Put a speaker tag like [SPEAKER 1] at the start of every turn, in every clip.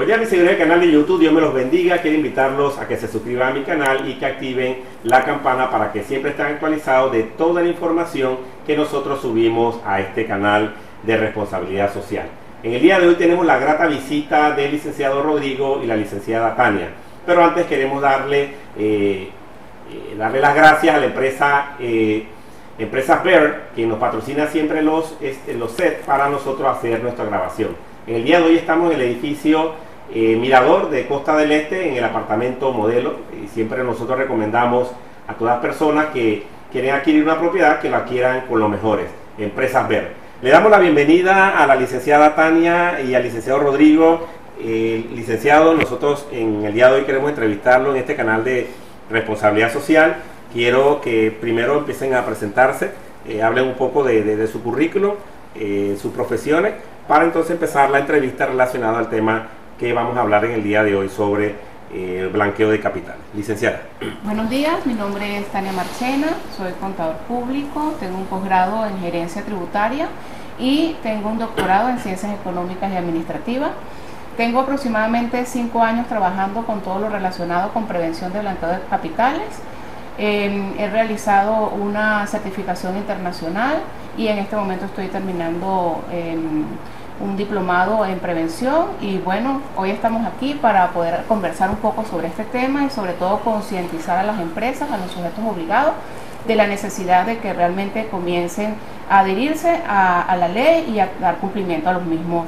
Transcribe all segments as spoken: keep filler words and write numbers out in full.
[SPEAKER 1] Buenos días, mis seguidores del canal de YouTube, Dios me los bendiga. Quiero invitarlos a que se suscriban a mi canal y que activen la campana para que siempre estén actualizados de toda la información que nosotros subimos a este canal de responsabilidad social. En el día de hoy tenemos la grata visita del licenciado Rodrigo y la licenciada Tania. Pero antes queremos darle, eh, eh, darle las gracias a la empresa eh, Empresa Bear, que nos patrocina siempre los, este, los sets para nosotros hacer nuestra grabación. En el día de hoy estamos en el edificio Eh, Mirador de Costa del Este, en el apartamento modelo, y siempre nosotros recomendamos a todas las personas que quieren adquirir una propiedad que la adquieran con los mejores, Empresas Ver. Le damos la bienvenida a la licenciada Tania y al licenciado Rodrigo. Eh, licenciado, nosotros en el día de hoy queremos entrevistarlo en este canal de responsabilidad social. Quiero que primero empiecen a presentarse, eh, hablen un poco de, de, de su currículum, eh, sus profesiones, para entonces empezar la entrevista relacionada al tema que vamos a hablar en el día de hoy sobre eh, el blanqueo de capitales. Licenciada.
[SPEAKER 2] Buenos días, mi nombre es Tania Marchena, soy contador público, tengo un posgrado en gerencia tributaria y tengo un doctorado en ciencias económicas y administrativas. Tengo aproximadamente cinco años trabajando con todo lo relacionado con prevención de blanqueo de capitales. Eh, he realizado una certificación internacional y en este momento estoy terminando eh, un diplomado en prevención, y bueno, hoy estamos aquí para poder conversar un poco sobre este tema y sobre todo concientizar a las empresas, a los sujetos obligados, de la necesidad de que realmente comiencen a adherirse a, a la ley y a dar cumplimiento a los mismos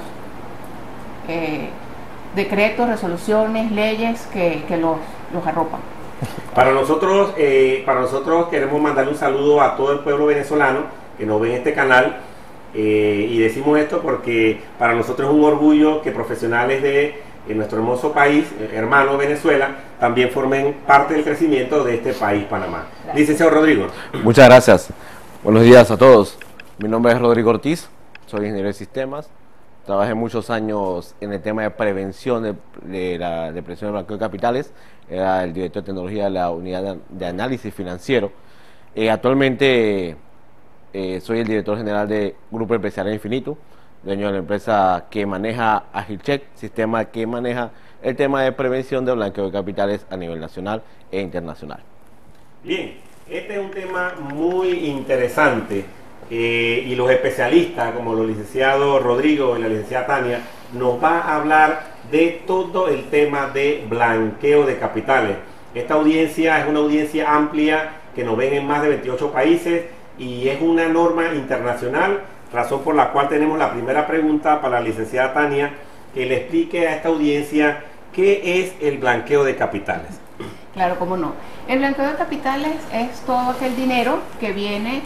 [SPEAKER 2] eh, decretos, resoluciones, leyes que, que los, los arropan.
[SPEAKER 1] Para nosotros, eh, para nosotros queremos mandarle un saludo a todo el pueblo venezolano que nos ve en este canal. Eh, y decimos esto porque para nosotros es un orgullo que profesionales de, de nuestro hermoso país, eh, hermano Venezuela, también formen parte del crecimiento de este país, Panamá. Gracias. Licenciado Rodrigo.
[SPEAKER 3] Muchas gracias. Buenos días a todos. Mi nombre es Rodrigo Ortiz, soy ingeniero de sistemas. Trabajé muchos años en el tema de prevención de, de la de prevención del blanqueo de capitales. Era el director de tecnología de la unidad de, de análisis financiero. Eh, actualmente Eh, soy el director general de Grupo Empresarial Infinito, dueño de la empresa que maneja Agilcheck, sistema que maneja el tema de prevención de blanqueo de capitales a nivel nacional e internacional.
[SPEAKER 1] Bien, este es un tema muy interesante eh, y los especialistas como los licenciados Rodrigo y la licenciada Tania nos va a hablar de todo el tema de blanqueo de capitales. Esta audiencia es una audiencia amplia que nos ven en más de veintiocho países y es una norma internacional, razón por la cual tenemos la primera pregunta para la licenciada Tania, que le explique a esta audiencia qué es el blanqueo de capitales.
[SPEAKER 2] Claro, cómo no. El blanqueo de capitales es todo aquel dinero que viene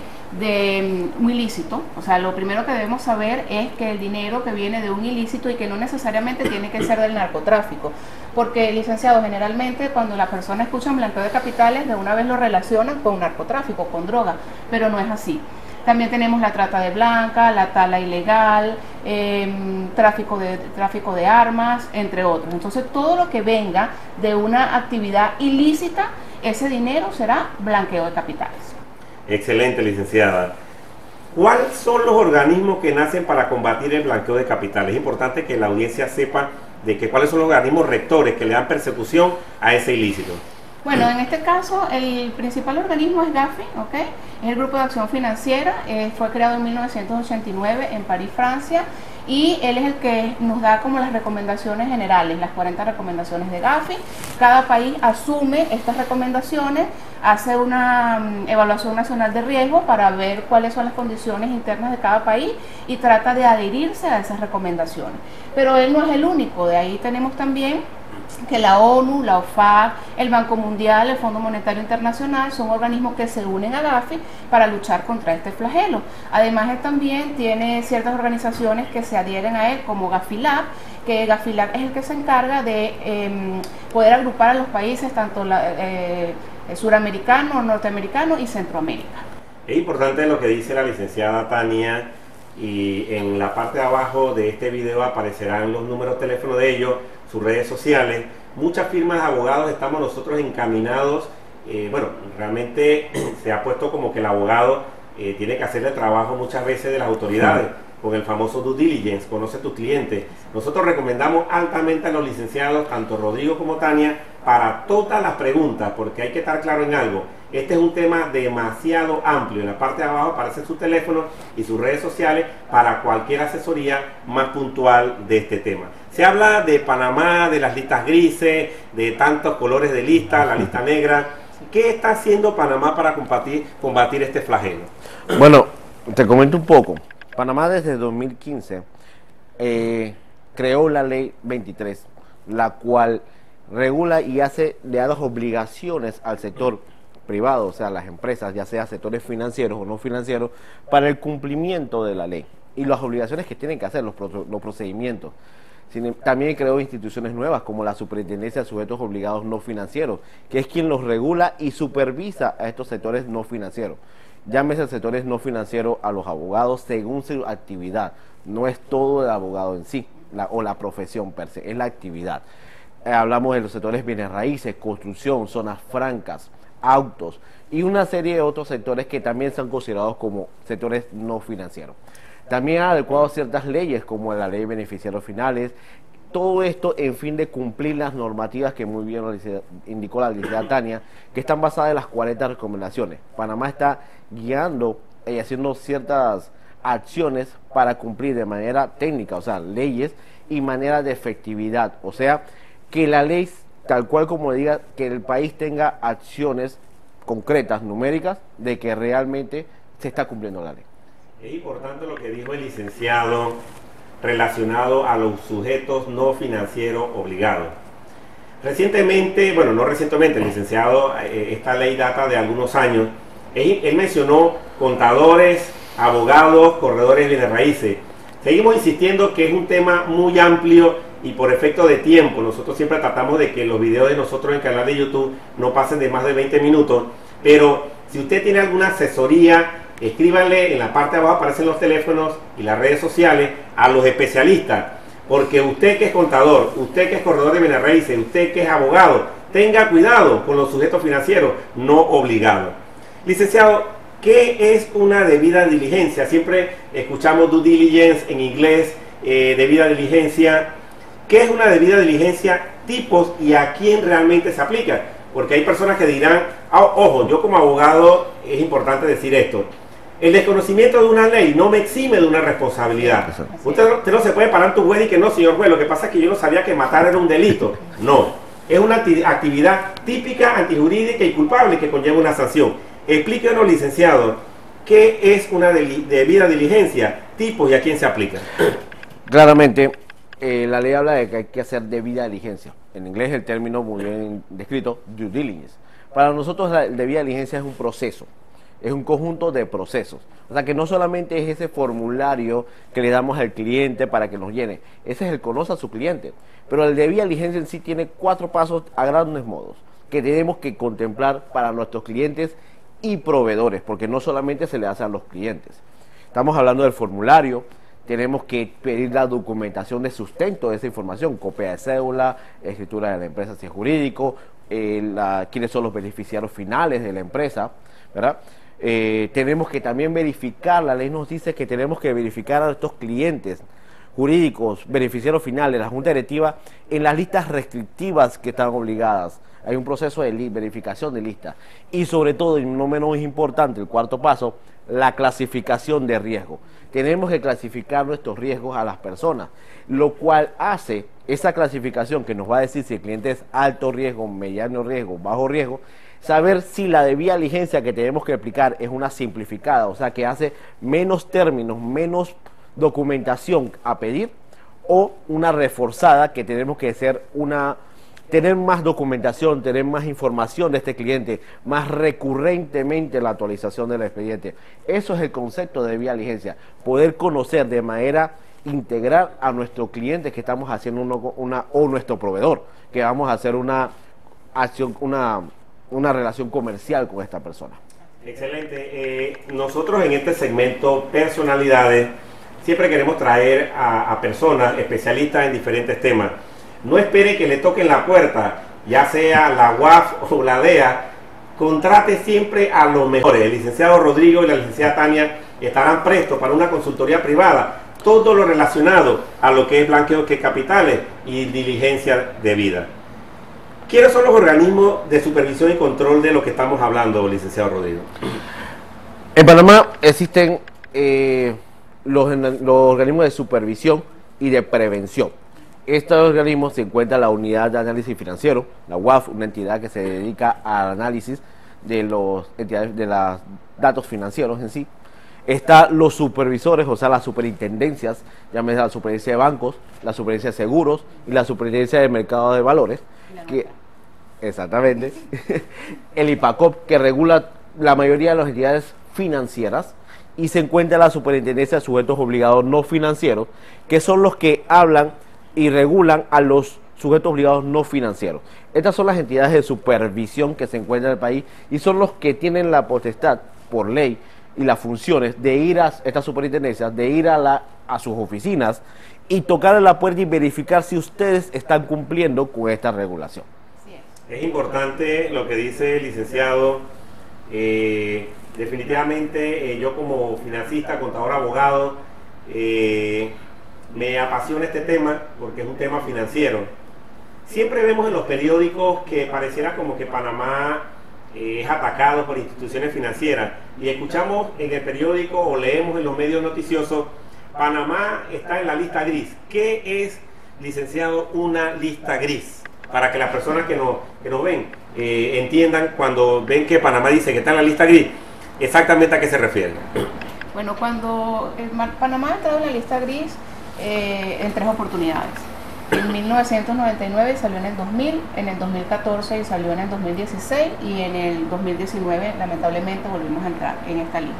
[SPEAKER 2] de un ilícito. O sea, lo primero que debemos saber es que el dinero que viene de un ilícito y que no necesariamente tiene que ser del narcotráfico, porque, licenciado, generalmente cuando la persona escucha blanqueo de capitales de una vez lo relacionan con narcotráfico, con droga, pero no es así. También tenemos la trata de blanca, la tala ilegal, eh, tráfico de, tráfico de armas, entre otros. Entonces, todo lo que venga de una actividad ilícita, ese dinero será blanqueo de capitales.
[SPEAKER 1] Excelente, licenciada. ¿Cuáles son los organismos que nacen para combatir el blanqueo de capitales? Es importante que la audiencia sepa de que cuáles son los organismos rectores que le dan persecución a ese ilícito.
[SPEAKER 2] Bueno, en este caso el principal organismo es GAFI, ¿ok? Es el Grupo de Acción Financiera, eh, fue creado en mil novecientos ochenta y nueve en París, Francia, y él es el que nos da como las recomendaciones generales, las cuarenta recomendaciones de GAFI. Cada país asume estas recomendaciones, hace una um, evaluación nacional de riesgo para ver cuáles son las condiciones internas de cada país y trata de adherirse a esas recomendaciones. Pero él no es el único, de ahí tenemos también que la ONU, la OFAC, el Banco Mundial, el Fondo Monetario Internacional son organismos que se unen a GAFI para luchar contra este flagelo. Además, él también tiene ciertas organizaciones que se adhieren a él, como GAFILAB, que GAFILAB es el que se encarga de eh, poder agrupar a los países, tanto la, eh, suramericano, norteamericano y Centroamérica.
[SPEAKER 1] Es importante lo que dice la licenciada Tania, y en la parte de abajo de este video aparecerán los números de teléfono de ellos, sus redes sociales. Muchas firmas de abogados estamos nosotros encaminados, eh, bueno, realmente se ha puesto como que el abogado eh, tiene que hacer el trabajo muchas veces de las autoridades, con el famoso due diligence, conoce a tu cliente. Nosotros recomendamos altamente a los licenciados, tanto Rodrigo como Tania, para todas las preguntas, porque hay que estar claro en algo. Este es un tema demasiado amplio. En la parte de abajo aparecen sus teléfonos y sus redes sociales para cualquier asesoría más puntual de este tema. Se habla de Panamá, de las listas grises, de tantos colores de lista, la lista negra. ¿Qué está haciendo Panamá para combatir, combatir este flagelo?
[SPEAKER 3] Bueno, te comento un poco. Panamá desde dos mil quince eh, creó la ley veintitrés, la cual regula y hace, le da las obligaciones al sector privado, o sea, las empresas, ya sea sectores financieros o no financieros, para el cumplimiento de la ley y las obligaciones que tienen que hacer, los, los procedimientos. También creó instituciones nuevas como la Superintendencia de Sujetos Obligados No Financieros, que es quien los regula y supervisa a estos sectores no financieros. Llámese sectores no financieros a los abogados según su actividad. No es todo el abogado en sí, la, o la profesión per se, es la actividad. Eh, hablamos de los sectores bienes raíces, construcción, zonas francas, autos y una serie de otros sectores que también son considerados como sectores no financieros. También ha adecuado ciertas leyes como la ley de beneficiarios finales, todo esto en fin de cumplir las normativas que muy bien indicó la licenciada Tania, que están basadas en las cuarenta recomendaciones. Panamá está guiando y haciendo ciertas acciones para cumplir de manera técnica, o sea, leyes y manera de efectividad, o sea, que la ley, tal cual como diga, que el país tenga acciones concretas, numéricas, de que realmente se está cumpliendo la ley.
[SPEAKER 1] Es importante lo que dijo el licenciado relacionado a los sujetos no financieros obligados. Recientemente, bueno, no recientemente, el licenciado, eh, esta ley data de algunos años, él, él mencionó contadores, abogados, corredores de bienes raíces. Seguimos insistiendo que es un tema muy amplio y por efecto de tiempo, nosotros siempre tratamos de que los videos de nosotros en el canal de YouTube no pasen de más de veinte minutos, pero si usted tiene alguna asesoría, escríbanle, en la parte de abajo aparecen los teléfonos y las redes sociales a los especialistas, porque usted que es contador, usted que es corredor de bienes raíces, usted que es abogado, tenga cuidado con los sujetos financieros no obligados. Licenciado, ¿qué es una debida diligencia? Siempre escuchamos due diligence en inglés, eh, debida diligencia. ¿Qué es una debida diligencia? Tipos y a quién realmente se aplica. Porque hay personas que dirán, oh, ojo, yo como abogado es importante decir esto. El desconocimiento de una ley no me exime de una responsabilidad. Usted, usted no se puede parar tu juez y que no, señor juez, lo que pasa es que yo no sabía que matar era un delito. No, es una actividad típica, antijurídica y culpable que conlleva una sanción. Explíquenos, licenciado, ¿qué es una debida diligencia, tipos y a quién se aplica?
[SPEAKER 3] Claramente, eh, la ley habla de que hay que hacer debida diligencia. En inglés el término muy bien descrito, due diligence. Para nosotros la debida diligencia es un proceso. Es un conjunto de procesos. O sea que no solamente es ese formulario que le damos al cliente para que nos llene. Ese es el conoce a su cliente. Pero el debida diligencia en sí tiene cuatro pasos a grandes modos que tenemos que contemplar para nuestros clientes y proveedores, porque no solamente se le hace a los clientes. Estamos hablando del formulario. Tenemos que pedir la documentación de sustento de esa información, copia de cédula, escritura de la empresa si es jurídico, eh, la, quiénes son los beneficiarios finales de la empresa, ¿verdad? Eh, tenemos que también verificar, la ley nos dice que tenemos que verificar a estos clientes jurídicos, beneficiarios finales, la Junta Directiva, en las listas restrictivas que están obligadas. Hay un proceso de verificación de listas. Y sobre todo, y no menos importante, el cuarto paso, la clasificación de riesgo. Tenemos que clasificar nuestros riesgos a las personas, lo cual hace esa clasificación que nos va a decir si el cliente es alto riesgo, mediano riesgo, bajo riesgo, saber si la debida diligencia que tenemos que aplicar es una simplificada, o sea que hace menos términos, menos documentación a pedir, o una reforzada que tenemos que hacer una, tener más documentación, tener más información de este cliente, más recurrentemente la actualización del expediente. Eso es el concepto de debida diligencia, poder conocer de manera integral a nuestro cliente que estamos haciendo una, una o nuestro proveedor, que vamos a hacer una acción, una una relación comercial con esta persona.
[SPEAKER 1] Excelente. Eh, nosotros en este segmento personalidades siempre queremos traer a, a personas especialistas en diferentes temas. No espere que le toquen la puerta, ya sea la U A F o la D E A, contrate siempre a los mejores. El licenciado Rodrigo y la licenciada Tania estarán prestos para una consultoría privada todo lo relacionado a lo que es blanqueo de capitales y diligencia debida. ¿Quiénes son los organismos de supervisión y control de lo que estamos hablando, licenciado Rodrigo?
[SPEAKER 3] En Panamá existen eh, los, los organismos de supervisión y de prevención. Estos organismos se encuentra la Unidad de Análisis Financiero, la U A F, una entidad que se dedica al análisis de los entidades, de los datos financieros en sí. Están los supervisores, o sea, las superintendencias, llámese la superintendencia de bancos, la superintendencia de seguros y la superintendencia de mercado de valores, que, exactamente, el IPACOP, que regula la mayoría de las entidades financieras, y se encuentra la superintendencia de sujetos obligados no financieros, que son los que hablan y regulan a los sujetos obligados no financieros. Estas son las entidades de supervisión que se encuentran en el país y son los que tienen la potestad por ley y las funciones de ir a estas superintendencias, de ir a, la, a sus oficinas y tocar a la puerta y verificar si ustedes están cumpliendo con esta regulación.
[SPEAKER 1] Es importante lo que dice el licenciado. Eh, definitivamente eh, yo como financista, contador, abogado, eh, me apasiona este tema porque es un tema financiero. Siempre vemos en los periódicos que pareciera como que Panamá eh, es atacado por instituciones financieras, y escuchamos en el periódico o leemos en los medios noticiosos: Panamá está en la lista gris. ¿Qué es, licenciado, una lista gris? Para que las personas que nos, que nos ven eh, entiendan, cuando ven que Panamá dice que está en la lista gris, exactamente a qué se refiere.
[SPEAKER 2] Bueno, cuando el Panamá ha entrado en la lista gris eh, en tres oportunidades. En mil novecientos noventa y nueve salió en el dos mil, en el dos mil catorce salió en el dos mil dieciséis y en el dos mil diecinueve lamentablemente volvimos a entrar en esta lista.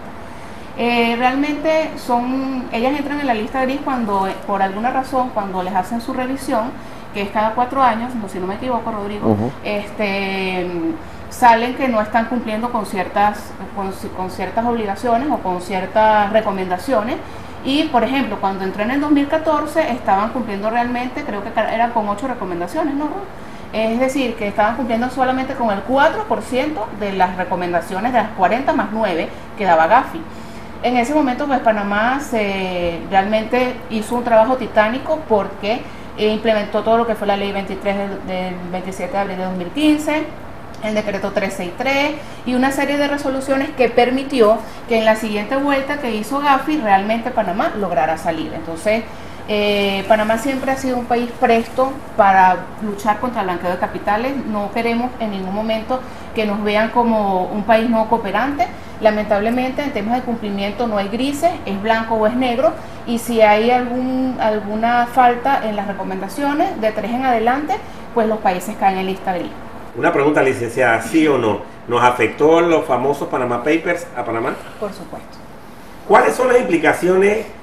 [SPEAKER 2] Eh, realmente son, ellas entran en la lista gris cuando, por alguna razón, cuando les hacen su revisión, que es cada cuatro años, no, si no me equivoco, Rodrigo, uh-huh. este, salen que no están cumpliendo con ciertas, con, con ciertas obligaciones o con ciertas recomendaciones. Y, por ejemplo, cuando entré en el dos mil catorce, estaban cumpliendo realmente, creo que eran con ocho recomendaciones, ¿no? Es decir, que estaban cumpliendo solamente con el cuatro por ciento de las recomendaciones de las cuarenta más nueve que daba Gafi. En ese momento, pues, Panamá se, realmente hizo un trabajo titánico porque eh, implementó todo lo que fue la ley veintitrés del, del veintisiete de abril de dos mil quince, el decreto trescientos sesenta y tres y una serie de resoluciones que permitió que en la siguiente vuelta que hizo Gafi realmente Panamá lograra salir. Entonces, eh, Panamá siempre ha sido un país presto para luchar contra el blanqueo de capitales. No queremos en ningún momento que nos vean como un país no cooperante. Lamentablemente, en temas de cumplimiento no hay grises, es blanco o es negro, y si hay algún, alguna falta en las recomendaciones de tres en adelante, pues los países caen en lista gris.
[SPEAKER 1] Una pregunta, licenciada, ¿sí o no? ¿Nos afectó los famosos Panama Papers a Panamá?
[SPEAKER 2] Por supuesto.
[SPEAKER 1] ¿Cuáles son las implicaciones eh,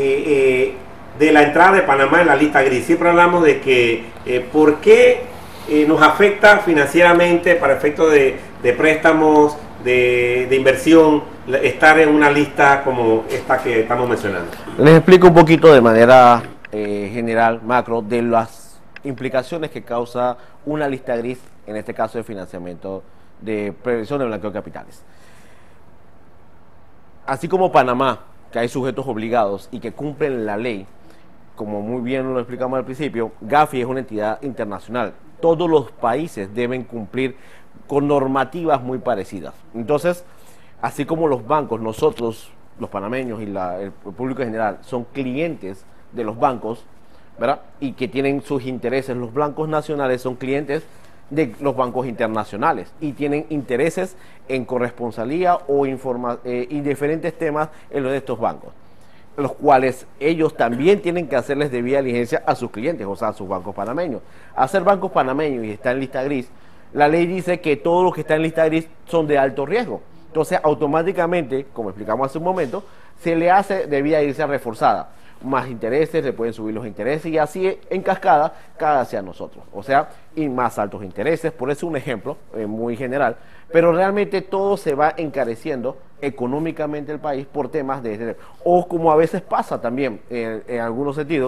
[SPEAKER 1] eh, de la entrada de Panamá en la lista gris? Siempre hablamos de que eh, por qué eh, nos afecta financieramente para efectos de, de préstamos, de, de inversión, estar en una lista como esta que estamos mencionando.
[SPEAKER 3] Les explico un poquito de manera eh, general, macro, de las implicaciones que causa una lista gris, en este caso de financiamiento de prevención de blanqueo de capitales. Así como Panamá, que hay sujetos obligados y que cumplen la ley, como muy bien lo explicamos al principio, Gafi es una entidad internacional. Todos los países deben cumplir con normativas muy parecidas. Entonces, así como los bancos, nosotros, los panameños y la, el público en general, son clientes de los bancos, ¿verdad? Y que tienen sus intereses. Los bancos nacionales son clientes de los bancos internacionales y tienen intereses en corresponsalía o informa, eh, y diferentes temas en los de estos bancos, los cuales ellos también tienen que hacerles debida diligencia a sus clientes, o sea, a sus bancos panameños. Hacer bancos panameños y estar en lista gris, la ley dice que todos los que están en lista gris son de alto riesgo. Entonces, automáticamente, como explicamos hace un momento, se le hace debida diligencia reforzada. Más intereses, le pueden subir los intereses y así en cascada cada hacia nosotros, o sea, y más altos intereses. Por eso un ejemplo eh, muy general, pero realmente todo se va encareciendo económicamente el país por temas de este, o como a veces pasa también en, en algunos sentidos,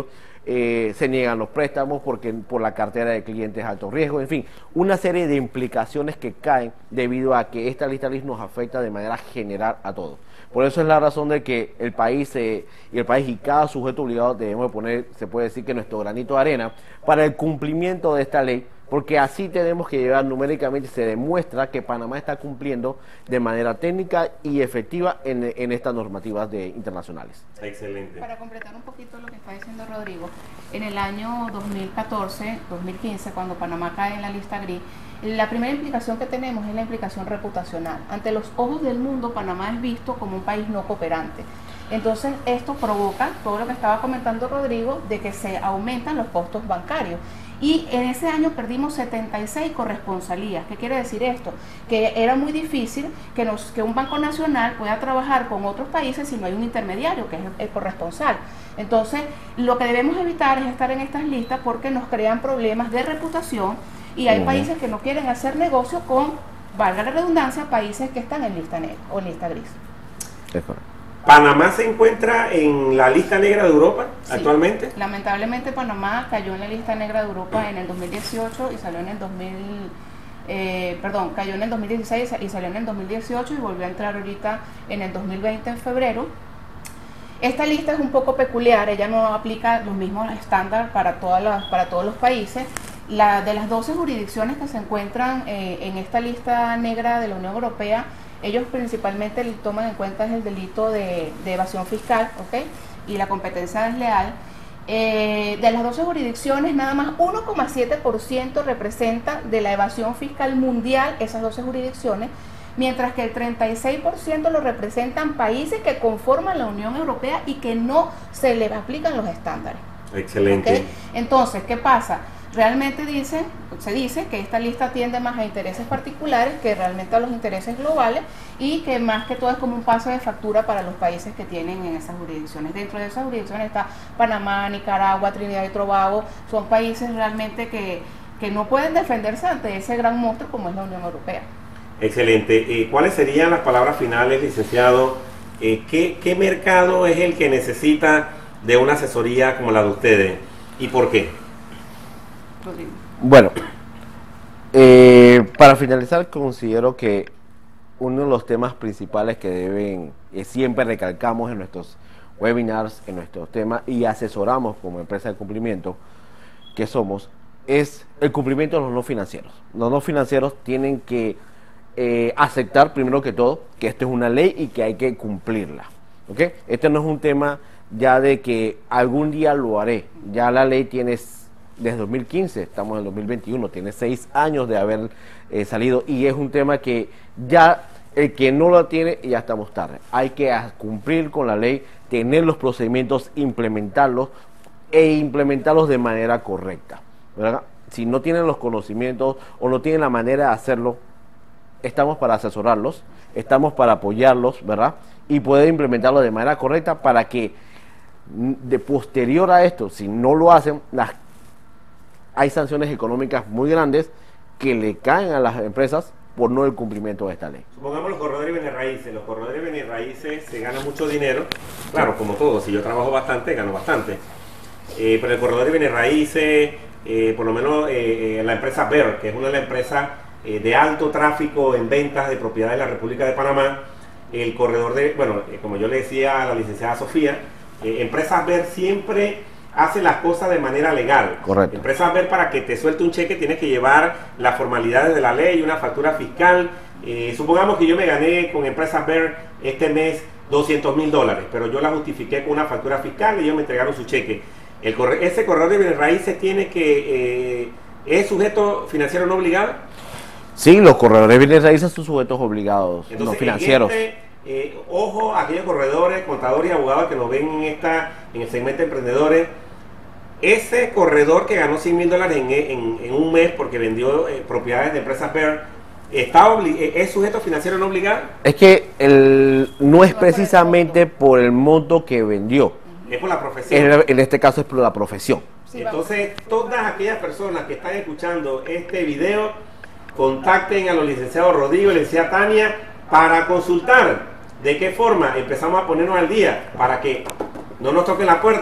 [SPEAKER 3] eh, se niegan los préstamos porque por la cartera de clientes alto riesgo, en fin, una serie de implicaciones que caen debido a que esta lista gris nos afecta de manera general a todos. Por eso es la razón de que el país eh, y el país y cada sujeto obligado debemos poner, se puede decir que nuestro granito de arena para el cumplimiento de esta ley, porque así tenemos que llevar numéricamente, se demuestra que Panamá está cumpliendo de manera técnica y efectiva en, en estas normativas de, internacionales.
[SPEAKER 1] Excelente.
[SPEAKER 2] Para completar un poquito lo que está diciendo Rodrigo, en el año dos mil catorce, dos mil quince, cuando Panamá cae en la lista gris, la primera implicación que tenemos es la implicación reputacional. Ante los ojos del mundo, Panamá es visto como un país no cooperante. Entonces, esto provoca todo lo que estaba comentando Rodrigo, de que se aumentan los costos bancarios. Y en ese año perdimos setenta y seis corresponsalías. ¿Qué quiere decir esto? Que era muy difícil que, nos, que un banco nacional pueda trabajar con otros países si no hay un intermediario, que es el, el corresponsal. Entonces, lo que debemos evitar es estar en estas listas porque nos crean problemas de reputación y hay uh-huh. países que no quieren hacer negocio con, valga la redundancia, países que están en lista negra o en lista gris.
[SPEAKER 1] ¿Panamá se encuentra en la lista negra de Europa
[SPEAKER 2] Sí.
[SPEAKER 1] actualmente?
[SPEAKER 2] Lamentablemente Panamá cayó en la lista negra de Europa en el dos mil dieciocho y salió en el dos mil, eh, perdón, cayó en el dos mil dieciséis y salió en el dos mil dieciocho y volvió a entrar ahorita en el dos mil veinte en febrero. Esta lista es un poco peculiar, ella no aplica los mismos estándares para, todas las, para todos los países. La, de las doce jurisdicciones que se encuentran eh, en esta lista negra de la Unión Europea, ellos principalmente toman en cuenta el delito de, de evasión fiscal, ¿ok? Y la competencia desleal. Eh, de las doce jurisdicciones, nada más uno coma siete por ciento representa de la evasión fiscal mundial esas doce jurisdicciones, mientras que el treinta y seis por ciento lo representan países que conforman la Unión Europea y que no se les aplican los estándares.
[SPEAKER 1] Excelente.
[SPEAKER 2] ¿Okay? Entonces, ¿qué pasa? Realmente dice, se dice que esta lista tiende más a intereses particulares que realmente a los intereses globales y que más que todo es como un pase de factura para los países que tienen en esas jurisdicciones. Dentro de esas jurisdicciones está Panamá, Nicaragua, Trinidad y Tobago, son países realmente que, que no pueden defenderse ante ese gran monstruo como es la Unión Europea.
[SPEAKER 1] Excelente. Eh, ¿Cuáles serían las palabras finales, licenciado? Eh, ¿qué, ¿Qué mercado es el que necesita de una asesoría como la de ustedes y por qué?
[SPEAKER 2] Rodrigo.
[SPEAKER 3] Bueno, eh, para finalizar, considero que uno de los temas principales que deben, eh, siempre recalcamos en nuestros webinars, en nuestros temas y asesoramos como empresa de cumplimiento que somos, es el cumplimiento de los no financieros. Los no financieros tienen que eh, aceptar primero que todo que esto es una ley y que hay que cumplirla. ¿Okay? Este no es un tema ya de que algún día lo haré, ya la ley tiene desde dos mil quince, estamos en el dos mil veintiuno, tiene seis años de haber eh, salido y es un tema que ya el que no lo tiene ya estamos tarde. Hay que cumplir con la ley, tener los procedimientos, implementarlos e implementarlos de manera correcta, ¿verdad? Si no tienen los conocimientos o no tienen la manera de hacerlo, estamos para asesorarlos, estamos para apoyarlos, ¿verdad? Y poder implementarlo de manera correcta para que de posterior a esto, si no lo hacen, las hay sanciones económicas muy grandes que le caen a las empresas por no el cumplimiento de esta ley.
[SPEAKER 1] Supongamos los corredores de bienes raíces. Los corredores de bienes raíces se gana mucho dinero. Claro, como todo, si yo trabajo bastante, gano bastante. Eh, pero el corredor de bienes raíces, eh, por lo menos eh, eh, la empresa Bear, que es una de las empresas eh, de alto tráfico en ventas de propiedades de la República de Panamá, el corredor de, bueno, eh, como yo le decía a la licenciada Sofía, eh, empresas Bear siempre hace las cosas de manera legal.
[SPEAKER 3] Correcto.
[SPEAKER 1] Empresas Ver, para que te suelte un cheque tienes que llevar las formalidades de la ley, una factura fiscal. Eh, supongamos que yo me gané con Empresas Ver este mes doscientos mil dólares, pero yo la justifiqué con una factura fiscal y ellos me entregaron su cheque. El corre ese corredor de bienes raíces tiene que eh, ¿es sujeto financiero no obligado?
[SPEAKER 3] Sí, los corredores de bienes raíces son sujetos obligados,
[SPEAKER 1] Entonces,
[SPEAKER 3] no financieros.
[SPEAKER 1] En este, eh, ojo a aquellos corredores, contadores y abogados que nos ven en, esta, en el segmento de emprendedores. Ese corredor que ganó cien mil dólares en, en, en un mes porque vendió eh, propiedades de empresas Bear, ¿está ¿es sujeto financiero no obligado?
[SPEAKER 3] Es que el, no es precisamente por el monto que vendió.
[SPEAKER 1] Es por la profesión.
[SPEAKER 3] En, en este caso es por la profesión.
[SPEAKER 2] Sí,
[SPEAKER 1] Entonces, todas aquellas personas que están escuchando este video, contacten a los licenciados Rodrigo y la licenciada Tania para consultar de qué forma empezamos a ponernos al día para que no nos toquen la puerta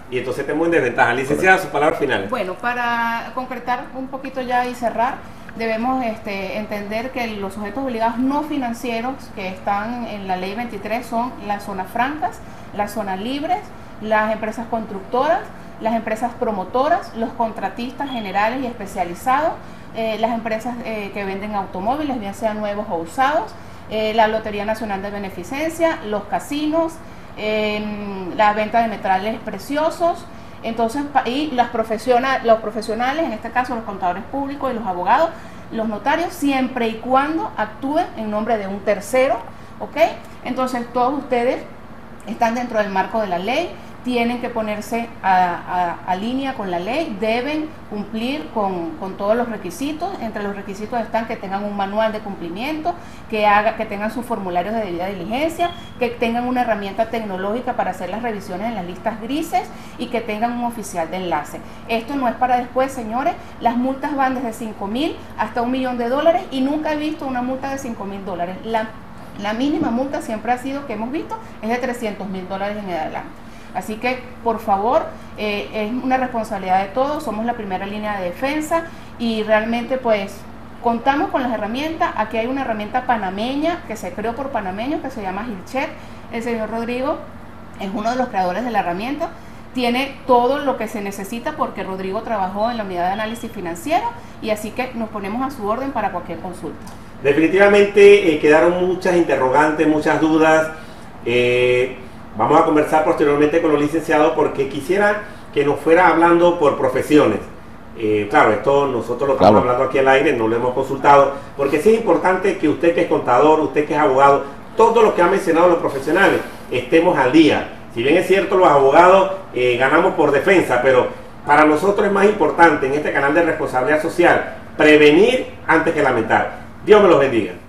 [SPEAKER 1] y entonces estemos en desventaja. Licenciada, sus palabras finales.
[SPEAKER 2] Bueno, para concretar un poquito ya y cerrar, debemos este, entender que los sujetos obligados no financieros que están en la ley veintitrés son las zonas francas, las zonas libres, las empresas constructoras, las empresas promotoras, los contratistas generales y especializados, eh, las empresas eh, que venden automóviles, bien sean nuevos o usados, eh, la Lotería Nacional de Beneficencia, los casinos, eh, la venta de metales preciosos, entonces, y las profesiona, los profesionales, en este caso los contadores públicos y los abogados, los notarios, siempre y cuando actúen en nombre de un tercero, ¿ok? Entonces todos ustedes están dentro del marco de la ley, tienen que ponerse a, a, a línea con la ley, deben cumplir con, con todos los requisitos. Entre los requisitos están que tengan un manual de cumplimiento, que, haga, que tengan sus formularios de debida diligencia, que tengan una herramienta tecnológica para hacer las revisiones en las listas grises y que tengan un oficial de enlace. Esto no es para después, señores. Las multas van desde cinco mil hasta un millón de dólares y nunca he visto una multa de cinco mil dólares. La, la mínima multa siempre ha sido, que hemos visto, es de trescientos mil dólares en adelante. Así que, por favor, eh, es una responsabilidad de todos, somos la primera línea de defensa y realmente pues contamos con las herramientas. Aquí hay una herramienta panameña que se creó por panameños que se llama Hilchet. El señor Rodrigo es uno de los creadores de la herramienta, tiene todo lo que se necesita porque Rodrigo trabajó en la unidad de análisis financiero y así que nos ponemos a su orden para cualquier consulta.
[SPEAKER 1] Definitivamente eh, quedaron muchas interrogantes, muchas dudas. Eh, Vamos a conversar posteriormente con los licenciados porque quisiera que nos fuera hablando por profesiones. Eh, claro, esto nosotros lo estamos claro. hablando aquí al aire, no lo hemos consultado, porque sí es importante que usted que es contador, usted que es abogado, todos los que han mencionado los profesionales, estemos al día. Si bien es cierto, los abogados eh, ganamos por defensa, pero para nosotros es más importante en este canal de responsabilidad social prevenir antes que lamentar. Dios me los bendiga.